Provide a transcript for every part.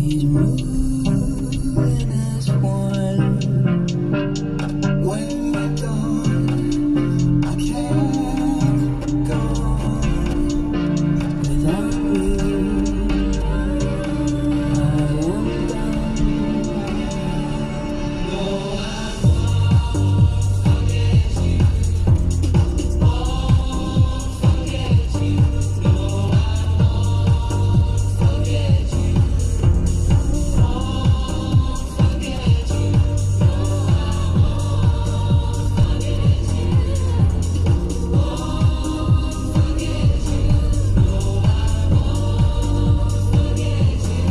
She's moving as one. When you're gone, I can't go without you. I am done. No, I won't forget you. Won't forget you. No, I won't forget you. Won't forget you. No, I won't forget you. Won't forget you. No, I won't forget you.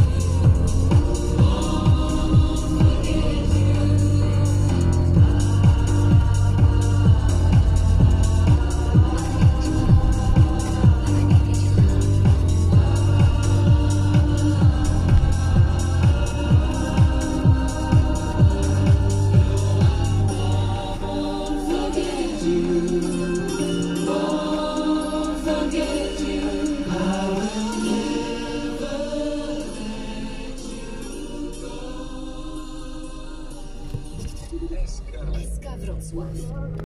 SK Wrocław.